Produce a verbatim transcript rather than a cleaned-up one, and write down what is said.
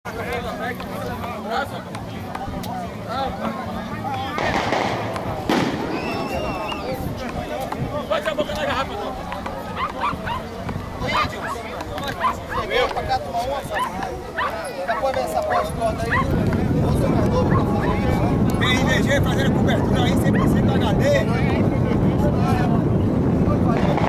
Bate a boca na garrafa, não. Veio pra cá tomar uma, sabe? Depois dessa pós-corda aí, o jogador pra fazer isso. Tem R G fazendo cobertura aí, cem por cento H D.